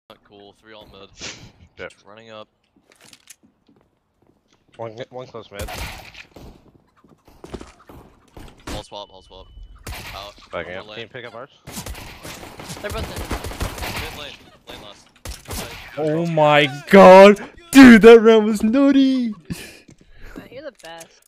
Cool, 3 on mid. Yep. Running up. One close mid. All swap, all swap. Out. Backing More up. Can lane. you pick up arch? They're both in. Mid lane. Lane last. Oh my god! Dude, that round was nutty! You're the best.